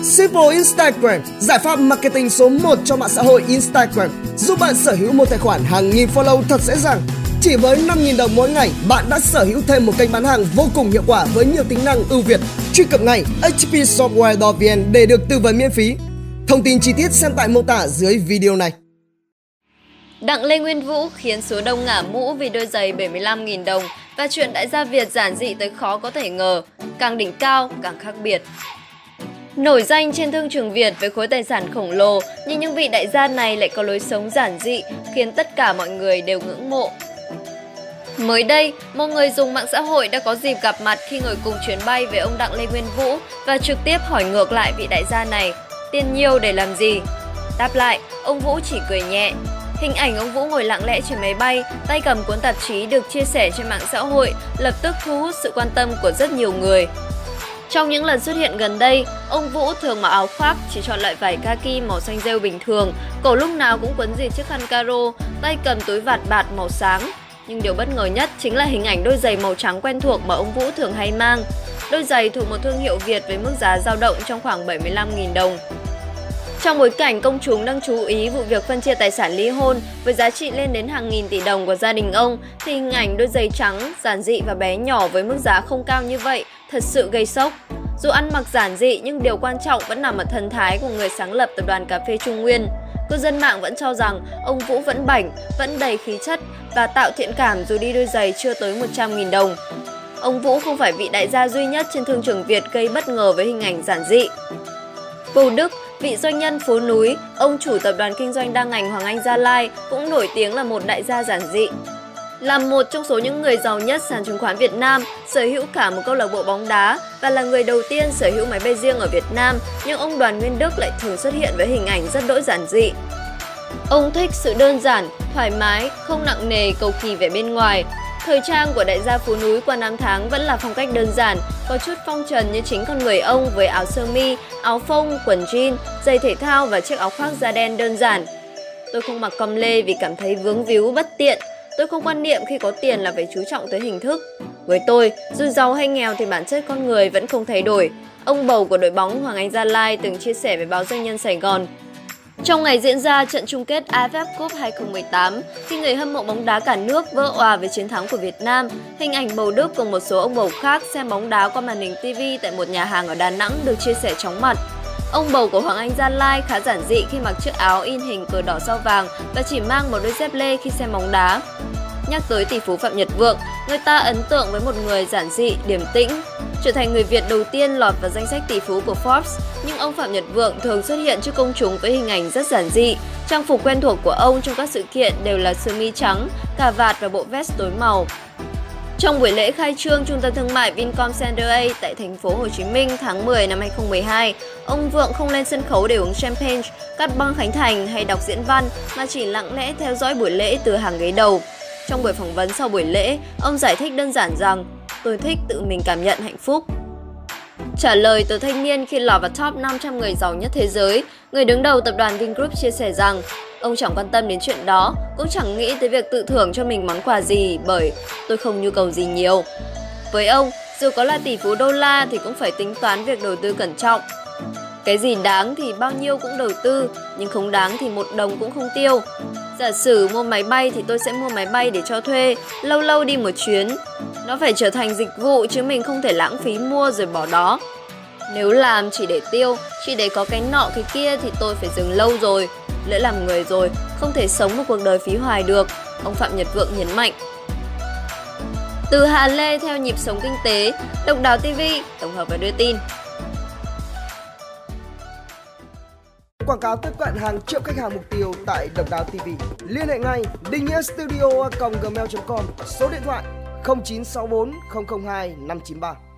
Simple Instagram, giải pháp marketing số 1 cho mạng xã hội Instagram, giúp bạn sở hữu một tài khoản hàng nghìn follow thật dễ dàng. Chỉ với 5.000 đồng mỗi ngày, bạn đã sở hữu thêm một kênh bán hàng vô cùng hiệu quả với nhiều tính năng ưu việt. Truy cập ngay hpsoftware.vn để được tư vấn miễn phí. Thông tin chi tiết xem tại mô tả dưới video này. Đặng Lê Nguyên Vũ khiến số đông ngả mũ vì đôi giày 75.000 đồng và chuyện đại gia Việt giản dị tới khó có thể ngờ, càng đỉnh cao càng khác biệt. Nổi danh trên thương trường Việt với khối tài sản khổng lồ, nhưng những vị đại gia này lại có lối sống giản dị khiến tất cả mọi người đều ngưỡng mộ. Mới đây, một người dùng mạng xã hội đã có dịp gặp mặt khi ngồi cùng chuyến bay với ông Đặng Lê Nguyên Vũ và trực tiếp hỏi ngược lại vị đại gia này, tiền nhiều để làm gì? Đáp lại, ông Vũ chỉ cười nhẹ. Hình ảnh ông Vũ ngồi lặng lẽ trên máy bay, tay cầm cuốn tạp chí được chia sẻ trên mạng xã hội lập tức thu hút sự quan tâm của rất nhiều người. Trong những lần xuất hiện gần đây, ông Vũ thường mặc áo khoác, chỉ chọn loại vải kaki màu xanh rêu bình thường, cổ lúc nào cũng quấn rịt chiếc khăn caro, tay cầm túi vạt bạt màu sáng. Nhưng điều bất ngờ nhất chính là hình ảnh đôi giày màu trắng quen thuộc mà ông Vũ thường hay mang. Đôi giày thuộc một thương hiệu Việt với mức giá dao động trong khoảng 75.000 đồng. Trong bối cảnh công chúng đang chú ý vụ việc phân chia tài sản ly hôn với giá trị lên đến hàng nghìn tỷ đồng của gia đình ông, thì hình ảnh đôi giày trắng, giản dị và bé nhỏ với mức giá không cao như vậy thật sự gây sốc. Dù ăn mặc giản dị nhưng điều quan trọng vẫn nằm ở thần thái của người sáng lập tập đoàn cà phê Trung Nguyên. Cư dân mạng vẫn cho rằng ông Vũ vẫn bảnh, vẫn đầy khí chất và tạo thiện cảm dù đi đôi giày chưa tới 100.000 đồng. Ông Vũ không phải vị đại gia duy nhất trên thương trường Việt gây bất ngờ với hình ảnh giản dị. Bầu Đức, vị doanh nhân phố núi, ông chủ tập đoàn kinh doanh đa ngành Hoàng Anh Gia Lai cũng nổi tiếng là một đại gia giản dị. Là một trong số những người giàu nhất sàn chứng khoán Việt Nam, sở hữu cả một câu lạc bộ bóng đá và là người đầu tiên sở hữu máy bay riêng ở Việt Nam, nhưng ông Đoàn Nguyên Đức lại thường xuất hiện với hình ảnh rất đỗi giản dị. Ông thích sự đơn giản, thoải mái, không nặng nề cầu kỳ vẻ bên ngoài. Thời trang của đại gia phố núi qua năm tháng vẫn là phong cách đơn giản, có chút phong trần như chính con người ông với áo sơ mi, áo phông, quần jean, giày thể thao và chiếc áo khoác da đen đơn giản. Tôi không mặc com lê vì cảm thấy vướng víu bất tiện. Tôi không quan niệm khi có tiền là phải chú trọng tới hình thức. Với tôi, dù giàu hay nghèo thì bản chất con người vẫn không thay đổi. Ông Bầu của đội bóng Hoàng Anh Gia Lai từng chia sẻ với báo Doanh nhân Sài Gòn. Trong ngày diễn ra trận chung kết AFF Cup 2018, khi người hâm mộ bóng đá cả nước vỡ òa với chiến thắng của Việt Nam, hình ảnh Bầu Đức cùng một số ông bầu khác xem bóng đá qua màn hình TV tại một nhà hàng ở Đà Nẵng được chia sẻ chóng mặt. Ông Bầu của Hoàng Anh Gia Lai khá giản dị khi mặc chiếc áo in hình cờ đỏ sao vàng và chỉ mang một đôi dép lê khi xem bóng đá. Nhắc tới tỷ phú Phạm Nhật Vượng, người ta ấn tượng với một người giản dị, điềm tĩnh. Trở thành người Việt đầu tiên lọt vào danh sách tỷ phú của Forbes, nhưng ông Phạm Nhật Vượng thường xuất hiện trước công chúng với hình ảnh rất giản dị. Trang phục quen thuộc của ông trong các sự kiện đều là sơ mi trắng, cà vạt và bộ vest tối màu. Trong buổi lễ khai trương trung tâm thương mại Vincom Center A tại thành phố Hồ Chí Minh tháng 10 năm 2012, ông Vượng không lên sân khấu để uống champagne, cắt băng khánh thành hay đọc diễn văn mà chỉ lặng lẽ theo dõi buổi lễ từ hàng ghế đầu. Trong buổi phỏng vấn sau buổi lễ, ông giải thích đơn giản rằng tôi thích tự mình cảm nhận hạnh phúc. Trả lời từ thanh niên khi lọt vào top 500 người giàu nhất thế giới, người đứng đầu tập đoàn Vingroup chia sẻ rằng ông chẳng quan tâm đến chuyện đó, cũng chẳng nghĩ tới việc tự thưởng cho mình món quà gì bởi tôi không nhu cầu gì nhiều. Với ông, dù có là tỷ phú đô la thì cũng phải tính toán việc đầu tư cẩn trọng. Cái gì đáng thì bao nhiêu cũng đầu tư, nhưng không đáng thì một đồng cũng không tiêu. Giả sử mua máy bay thì tôi sẽ mua máy bay để cho thuê, lâu lâu đi một chuyến. Nó phải trở thành dịch vụ chứ mình không thể lãng phí mua rồi bỏ đó. Nếu làm chỉ để tiêu, chỉ để có cái nọ cái kia thì tôi phải dừng lâu rồi. Lỡ làm người rồi, không thể sống một cuộc đời phí hoài được, ông Phạm Nhật Vượng nhấn mạnh. Từ Hà Lê theo nhịp sống kinh tế, Độc Đáo TV tổng hợp và đưa tin. Quảng cáo tiếp cận hàng triệu khách hàng mục tiêu tại Độc Đáo TV. Liên hệ ngay dinhnghiastudio@gmail.com, số điện thoại 0964 002 593.